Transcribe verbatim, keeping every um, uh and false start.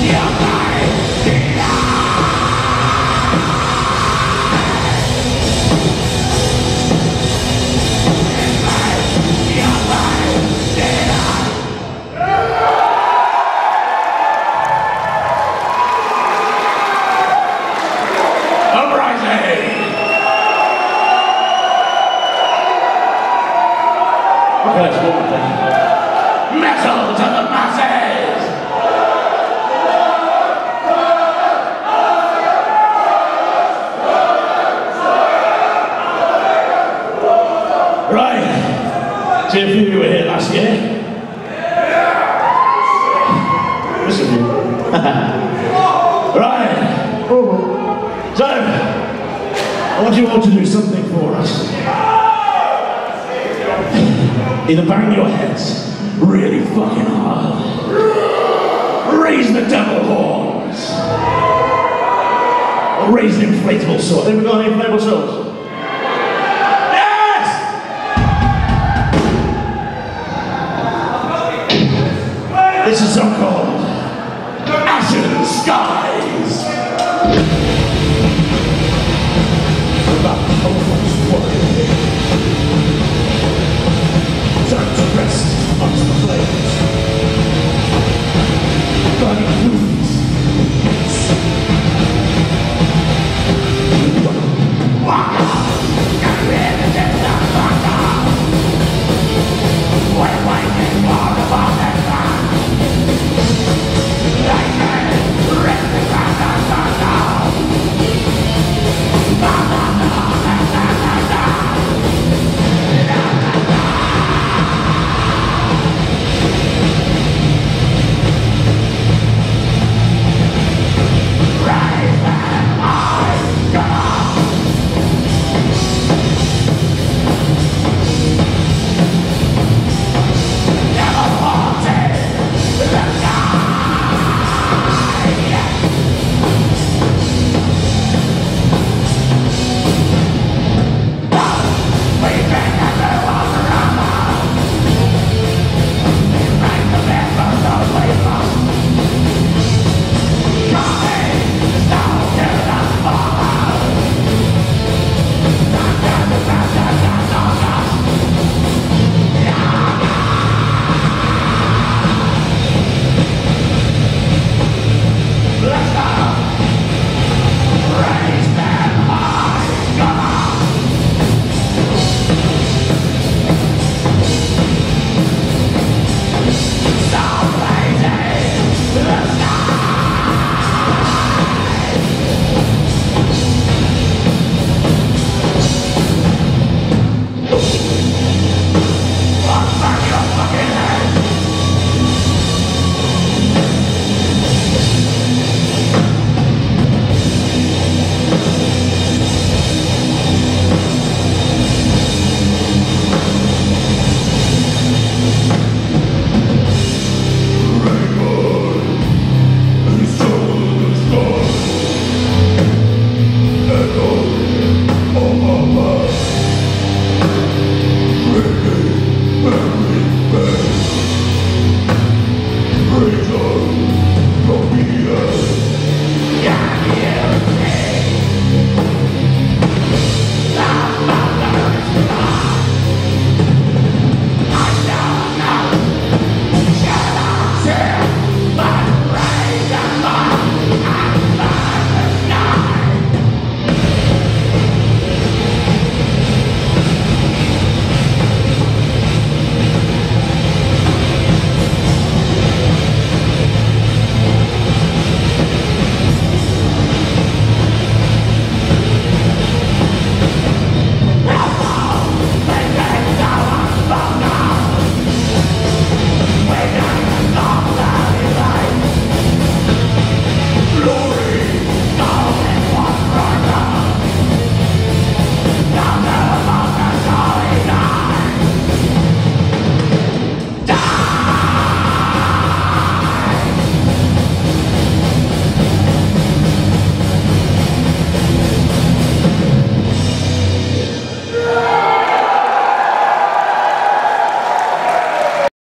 Metal to the masses! Right. See, a few of you were here last year. Listen to you. Right. So, I want you all to do something for us. Either bang your heads really fucking hard, raise the devil horns, or raise an inflatable sword. Have we got any inflatable swords? Yes! This is so called Ashen Skies. About the almost warrior. Time to rest amongst the flames. Burning wounds. Walk on! Get rid of the fuck off! What am I getting more about that man? Lightning! Rip the ground out down! No, no, no, no, no, no, no! Stop blazing to the sky!